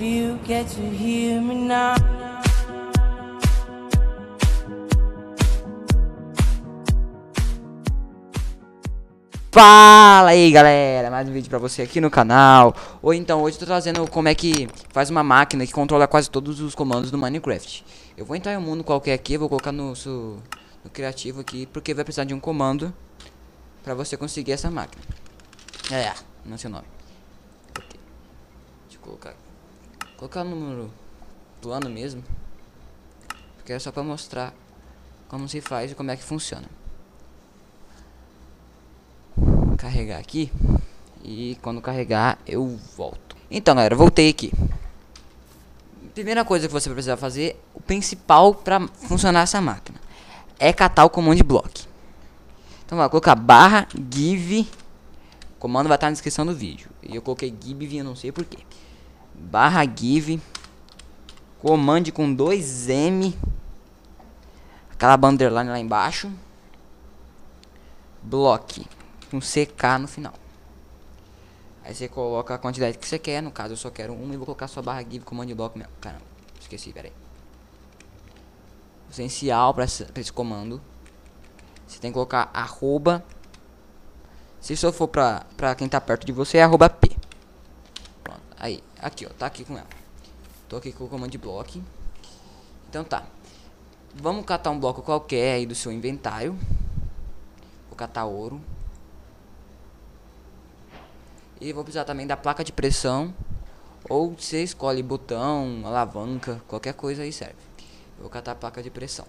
you get to hear me now. Fala aí galera, mais um vídeo pra você aqui no canal. Ou então hoje eu tô trazendo como é que faz uma máquina que controla quase todos os comandos do Minecraft. Eu vou entrar em um mundo qualquer aqui, vou colocar no criativo aqui, porque vai precisar de um comando pra você conseguir essa máquina. Não sei o nome. Okay. Deixa eu colocar o número do ano mesmo, porque é só pra mostrar como se faz e como é que funciona. Carregar aqui e quando carregar eu volto. Então galera, voltei aqui. Primeira coisa que você vai precisar fazer, o principal para funcionar essa máquina, é catar o command block. Então vai colocar /give, o comando vai estar na descrição do vídeo, e eu coloquei give, eu não sei porquê. /give command com 2M, aquela bandeira lá embaixo, block com CK no final. Aí você coloca a quantidade que você quer. No caso eu só quero uma e vou colocar só /give command block mesmo. Caramba, esqueci, peraí. O essencial para esse comando, você tem que colocar arroba. Se só for pra quem tá perto de você, é @p. Pronto, aí, aqui ó, tá aqui com ela. Tô aqui com o command block. Então tá, vamos catar um bloco qualquer aí do seu inventário. Vou catar ouro. E vou precisar também da placa de pressão, ou você escolhe botão, alavanca, qualquer coisa aí serve. Eu vou catar a placa de pressão.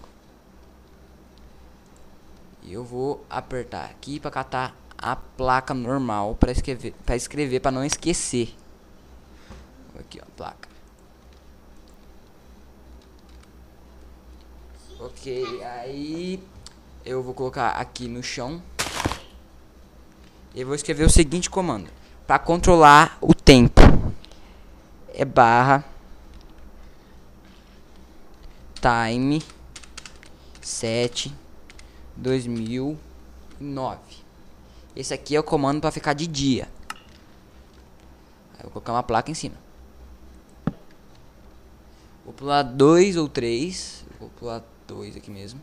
E eu vou apertar aqui para catar a placa normal para escrever para não esquecer. Aqui ó, placa. Ok, aí eu vou colocar aqui no chão e vou escrever o seguinte comando. Para controlar o tempo, é /time set 2009. Esse aqui é o comando para ficar de dia. Aí eu vou colocar uma placa em cima. Vou pular 2 ou 3. Vou pular 2 aqui mesmo.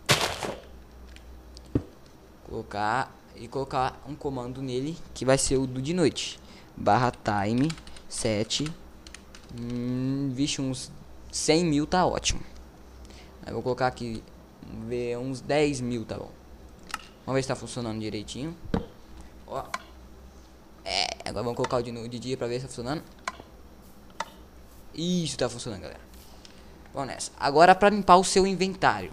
Colocar um comando nele que vai ser o do de noite. /time set. Vixe, uns 100 mil tá ótimo. Aí vou colocar aqui, ver uns 10 mil, tá bom. Vamos ver se tá funcionando direitinho. Ó. Agora vamos colocar o de dia pra ver se tá funcionando. Isso, tá funcionando, galera. Vamos nessa. Agora pra limpar o seu inventário.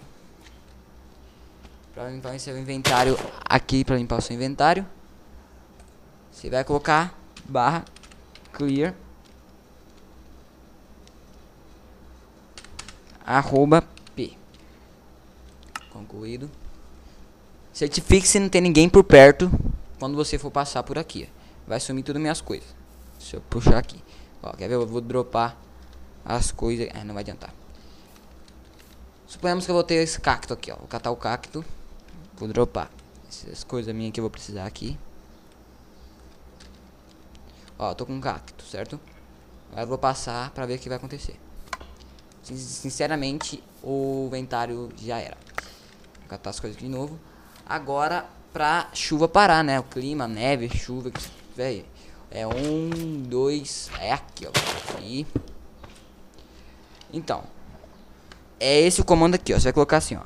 Para limpar o seu inventário, aqui para limpar o seu inventário, você vai colocar /clear @p. Concluído. Certifique se não tem ninguém por perto quando você for passar por aqui. Vai sumir tudo minhas coisas. Deixa eu puxar aqui. Ó, quer ver? Eu vou dropar as coisas. Não vai adiantar. Suponhamos que eu vou ter esse cacto aqui, ó. Vou catar o cacto. Vou dropar essas coisas minhas que eu vou precisar aqui. Ó, tô com um cacto, certo? Agora eu vou passar pra ver o que vai acontecer. Sinceramente, o inventário já era. Vou catar as coisas aqui de novo. Agora, pra chuva parar, né? O clima, neve, chuva, velho. É 1, 2. É aqui, ó. Aqui. Então, é esse o comando aqui, ó. Você vai colocar assim, ó.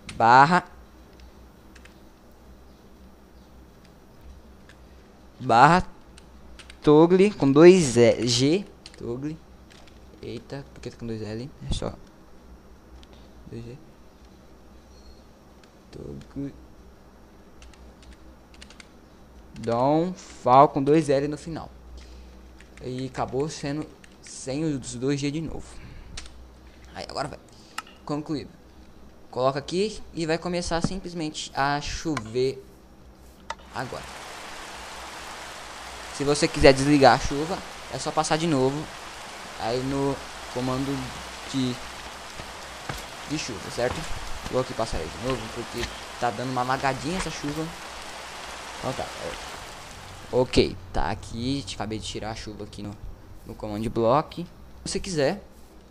/toggle com 2 G. Toggle. Eita, por que tá com 2 L? É só 2G. Toggle. Downfall com 2 L no final. E acabou sendo sem os 2G de novo. Aí, agora vai. Concluído. Coloca aqui e vai começar simplesmente a chover agora. Se você quiser desligar a chuva, é só passar de novo aí no comando de chuva, certo? Vou aqui passar aí de novo porque tá dando uma lagadinha essa chuva. Então tá. Ok, tá aqui. Acabei de tirar a chuva aqui no command block. Se você quiser.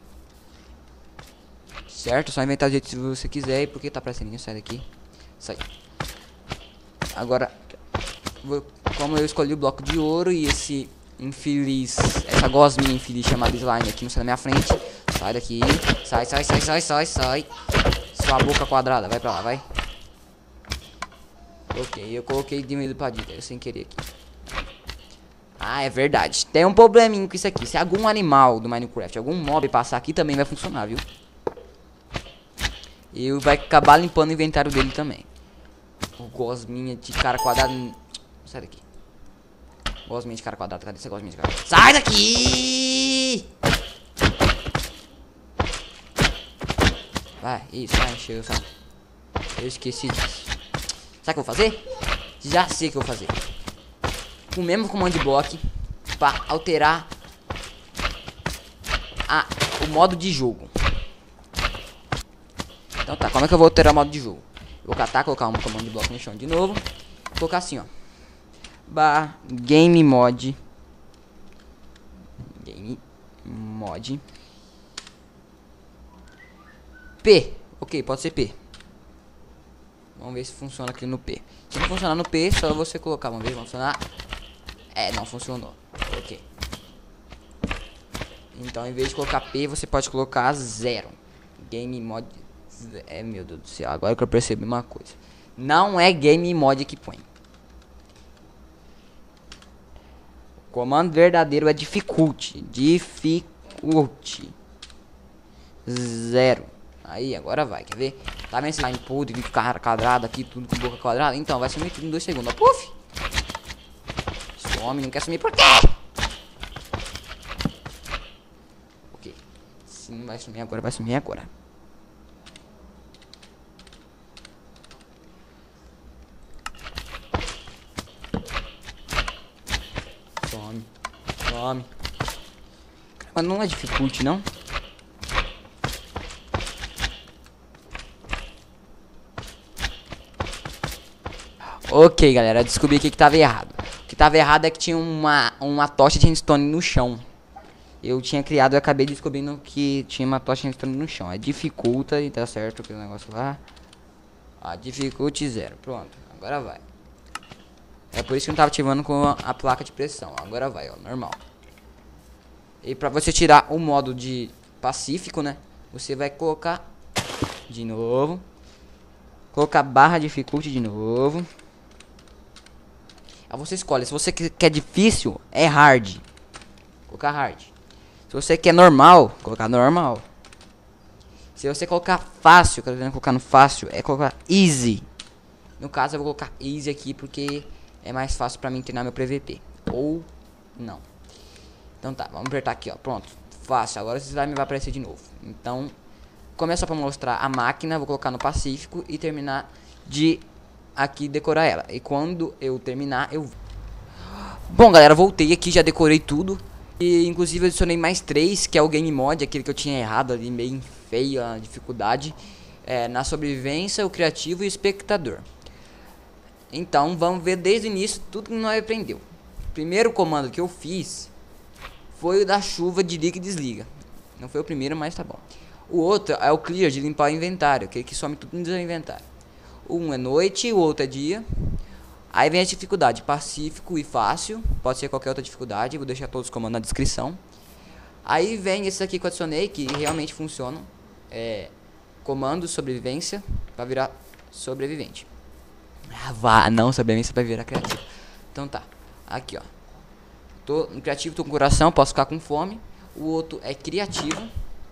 Certo? Só inventar do jeito que você quiser. E por que tá aparecendo isso? Sai daqui. Sai. Agora, como eu escolhi o bloco de ouro e esse infeliz, essa gosminha infeliz chamada slime aqui não sai da minha frente. Sai daqui. Sai, sai, sai, sai, sai, sai. Sua boca quadrada, vai pra lá, vai. Ok, eu coloquei diminuído pra direita, sem querer aqui. Ah, é verdade. Tem um probleminha com isso aqui. Se algum animal do Minecraft, algum mob passar aqui, também vai funcionar, viu? E vai acabar limpando o inventário dele também. O gosminha de cara quadrado. Sai daqui. Gosminha de cara quadrado. Cadê esse gosminha de cara? Sai daqui! Vai, isso, vai encher o saco. Eu esqueci disso. Sabe o que eu vou fazer? Já sei o que eu vou fazer. O mesmo comando de bloco para alterar o modo de jogo. Então tá, como é que eu vou alterar o modo de jogo? Vou catar, colocar um comando de bloco no chão de novo. Colocar assim, ó. Game mod. Game mod. P. Ok, pode ser P. Vamos ver se funciona aqui no P. Se não funcionar no P, só você colocar. Vamos ver, vai funcionar. É, não funcionou. Ok. Então, em vez de colocar P, você pode colocar 0. Game mod. É, meu Deus do céu. Agora que eu percebi uma coisa. Não é game mod que põe. O comando verdadeiro é difficulty. Difficulty 0. Aí, agora vai. Quer ver? Tá vendo esse line podre, cara quadrado aqui, tudo com boca quadrada? Então, vai sumir tudo em 2 segundos. Ó, puf! Some, não quer sumir por quê? Ok. Se não vai sumir agora, vai sumir agora. Some. Some. Mas não é dificulte, não? Ok, galera, descobri aqui que tava errado. O que tava errado é que tinha uma tocha de redstone no chão. Eu tinha criado e acabei descobrindo que tinha uma tocha de redstone no chão. É dificulta e tá certo aquele negócio lá. Ó, dificulty 0. Pronto, agora vai. É por isso que não tava ativando com a placa de pressão. Agora vai, ó, normal. E pra você tirar o modo de pacífico, né? Você vai colocar de novo. Colocar barra dificulty de novo. Aí você escolhe. Se você quer difícil, é hard. Colocar hard. Se você quer normal, colocar normal. Se você colocar fácil, querendo colocar no fácil, é colocar easy. No caso eu vou colocar easy aqui porque é mais fácil pra mim treinar meu PVP. Ou não. Então tá, vamos apertar aqui, ó. Pronto. Fácil. Agora esse slime vai aparecer de novo. Então, começa pra mostrar a máquina. Vou colocar no pacífico e terminar de aqui decorar ela. E quando eu terminar, eu... Bom, galera, voltei aqui, já decorei tudo. E inclusive adicionei mais 3, que é o game mod, aquele que eu tinha errado ali, meio feio a dificuldade. Na sobrevivência, o criativo e o espectador. Então, vamos ver desde o início tudo que nós aprendeu. O primeiro comando que eu fiz foi o da chuva de liga e desliga. Não foi o primeiro, mas tá bom. O outro é o clear, de limpar o inventário, aquele que some tudo no seu inventário. Um é noite, o outro é dia. Aí vem a dificuldade, pacífico e fácil. Pode ser qualquer outra dificuldade, vou deixar todos os comandos na descrição. Aí vem esse aqui que eu adicionei, que realmente funcionam. Comando sobrevivência, para virar sobrevivente. Não, sobrevivência para virar criativo. Então tá, aqui ó. Tô no criativo, tô com coração, posso ficar com fome. O outro é criativo.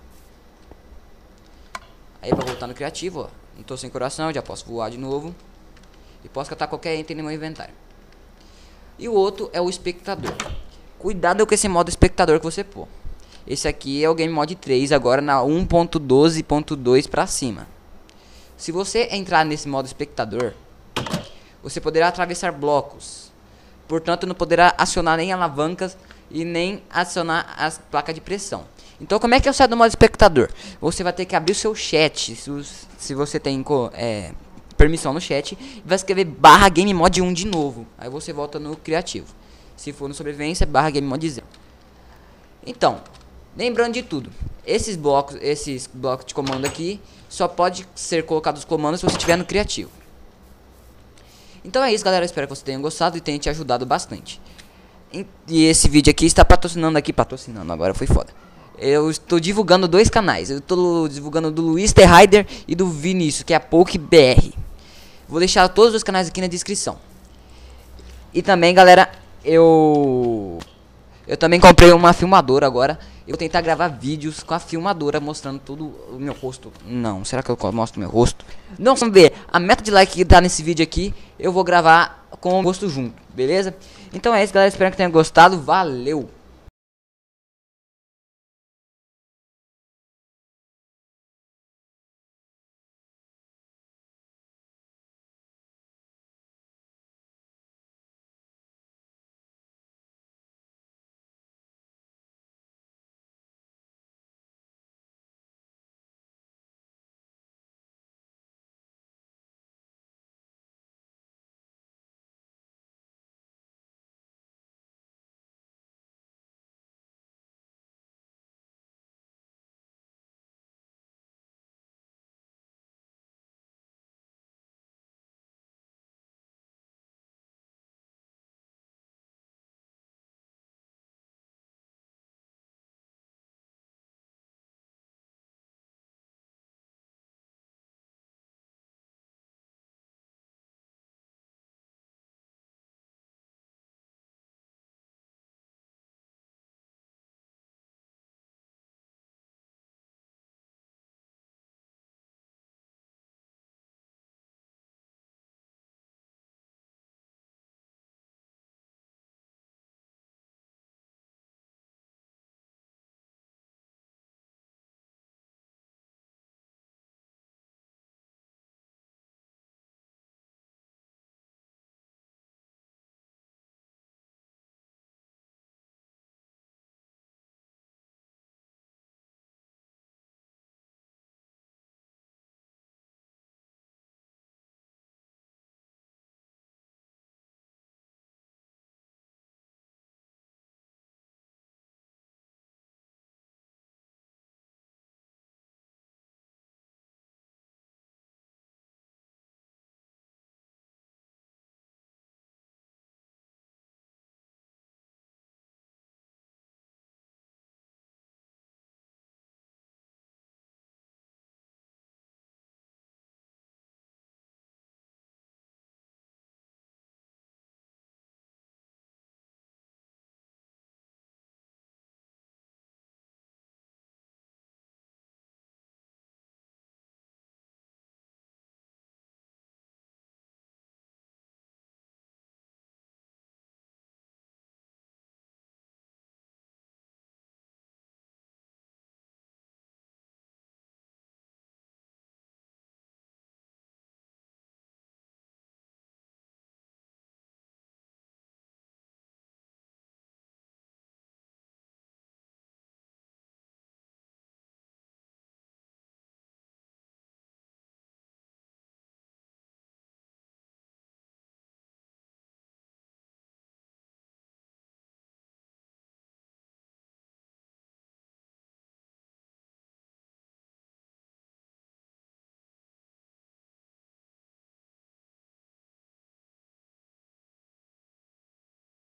Aí pra voltar no criativo, ó. Não tô sem coração, já posso voar de novo. E posso catar qualquer item no meu inventário. E o outro é o espectador. Cuidado com esse modo espectador que você pôr. Esse aqui é o Game Mod 3, agora na 1.12.2 pra cima. Se você entrar nesse modo espectador, você poderá atravessar blocos. Portanto, não poderá acionar nem alavancas e nem acionar as placas de pressão. Então, como é que eu saio do modo espectador? Você vai ter que abrir o seu chat, se você tem permissão no chat, e vai escrever barra Game Mod 1 de novo. Aí você volta no criativo. Se for no sobrevivência, barra Game Mod 0. Então, Lembrando de tudo, esses blocos de comando aqui só pode ser colocados os comandos se você estiver no criativo. Então é isso, galera, espero que você tenha gostado e tenha te ajudado bastante. E esse vídeo aqui está patrocinando agora foi foda. Eu estou divulgando dois canais. Eu estou divulgando do Luiz The Rider e do Vinícius, que é a PokeBR. Vou deixar todos os canais aqui na descrição. E também, galera, eu também comprei uma filmadora agora. Eu vou tentar gravar vídeos com a filmadora mostrando todo o meu rosto. Não, será que eu mostro meu rosto? Não, vamos ver. A meta de like que dá nesse vídeo aqui, eu vou gravar com o rosto junto, beleza? Então é isso, galera. Espero que tenham gostado. Valeu!